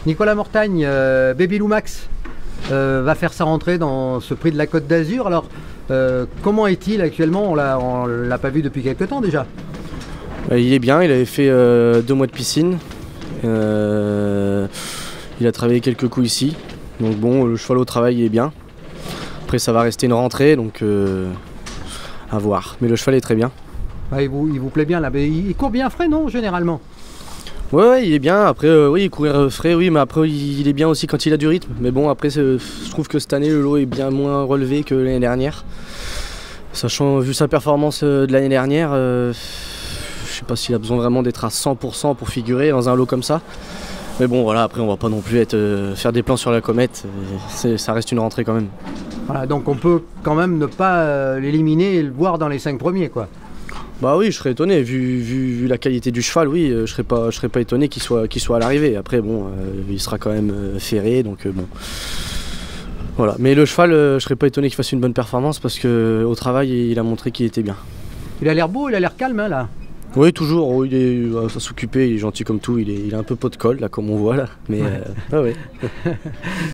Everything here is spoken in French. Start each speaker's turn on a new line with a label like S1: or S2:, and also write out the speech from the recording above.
S1: Nicolas Mortagne, Baby Lou Max va faire sa rentrée dans ce prix de la Côte d'Azur. Alors, comment est-il actuellement? On l'a pas vu depuis quelques temps déjà.
S2: Il est bien, il avait fait 2 mois de piscine. Il a travaillé quelques coups ici. Donc bon, le cheval au travail est bien. Après ça va rester une rentrée, donc à voir. Mais le cheval est très bien.
S1: Ouais, il vous plaît bien là. Il court bien frais, non, généralement?
S2: Ouais, il est bien. Après, oui, courir frais, oui, mais après, il est bien aussi quand il a du rythme. Mais bon, après, je trouve que cette année, le lot est bien moins relevé que l'année dernière. Sachant, vu sa performance de l'année dernière, je sais pas s'il a besoin vraiment d'être à 100% pour figurer dans un lot comme ça. Mais bon, voilà, après, on va pas non plus faire des plans sur la comète. Ça reste une rentrée quand même.
S1: Voilà, donc on peut quand même ne pas l'éliminer et le voir dans les 5 premiers, quoi.
S2: Bah oui, je serais étonné, vu la qualité du cheval, oui, je serais pas étonné qu'il soit à l'arrivée. Après, bon, il sera quand même ferré, donc bon. Voilà, mais le cheval, je serais pas étonné qu'il fasse une bonne performance parce qu'au travail, il a montré qu'il était bien.
S1: Il a l'air beau, il a l'air calme, hein, là.
S2: Oui, toujours, il est à s'occuper, il est gentil comme tout, il est un peu pot de colle, là, comme on voit, là, mais ouais.